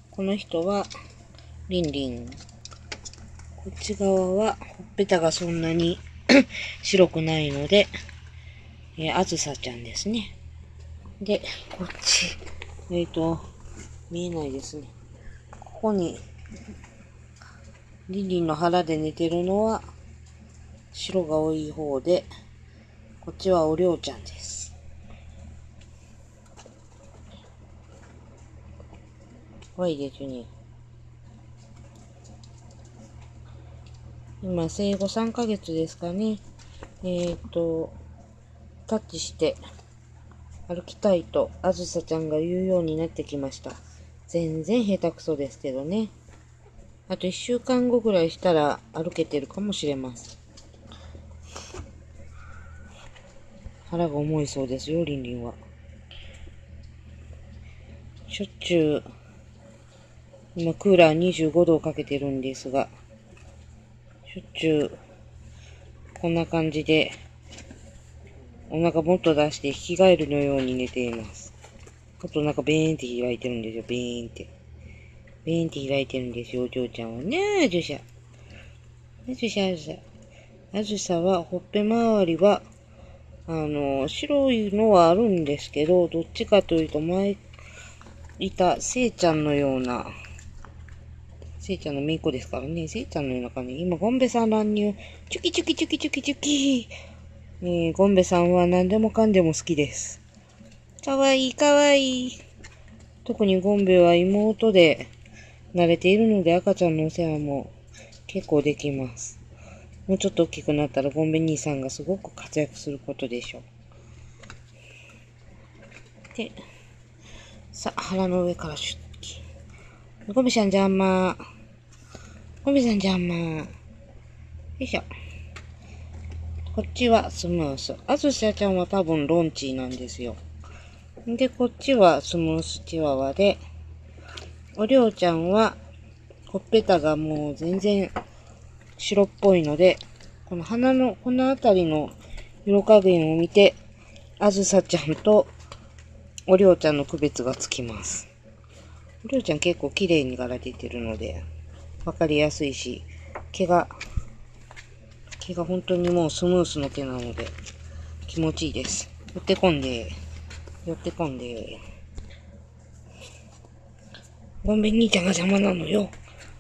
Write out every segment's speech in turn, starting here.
この人はリンリン。こっち側はほっぺたがそんなに白くないので、あずさちゃんですね。で、こっち、見えないですね。ここに、リンリンの腹で寝てるのは白が多い方で、こっちはおりょうちゃんです。可愛いですね。今、生後3ヶ月ですかね。タッチして歩きたいとあずさちゃんが言うようになってきました。全然下手くそですけどね。あと1週間後ぐらいしたら歩けてるかもしれます。腹が重いそうですよ、リンリンは。しょっちゅう、今クーラー25度をかけてるんですが、しょっちゅう、こんな感じで、お腹もっと出して引き返るのように寝ています。あとお腹ベーンって開いてるんですよ、ベーンって。ベーンって開いてるんですよ、お嬢ちゃんはね。あずさ。あずさ、あずさ。あずさは、ほっぺ周りは、白いのはあるんですけど、どっちかというと前いたせいちゃんのような、せいちゃんの姪っ子ですからね、せいちゃんのような感じ。今、ゴンベさん乱入。チュキチュキチュキチュキチュキ。ゴンベさんは何でもかんでも好きです。かわいいかわいい。特にゴンベは妹で慣れているので赤ちゃんのお世話も結構できます。もうちょっと大きくなったらゴンベ兄さんがすごく活躍することでしょう。で、さあ、腹の上から出勤。ゴンベさん邪魔。ゴンベさん邪魔。よいしょ。こっちはスムース。あずさちゃんは多分ロンチーなんですよ。で、こっちはスムースチワワで、おりょうちゃんはほっぺたがもう全然白っぽいので、この鼻のこのあたりの色加減を見て、あずさちゃんとおりょうちゃんの区別がつきます。おりょうちゃん結構綺麗に柄出てるので、わかりやすいし、毛が本当にもうスムースの毛なので、気持ちいいです。寄ってこんで。ゴンベ兄ちゃんが邪魔なのよ。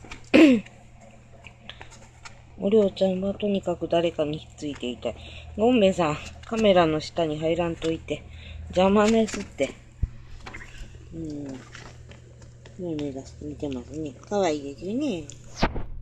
おりょうちゃんはとにかく誰かにひっついていたい。ゴンベさん、カメラの下に入らんといて。邪魔ですって。目出して見てますね。かわいいですよね。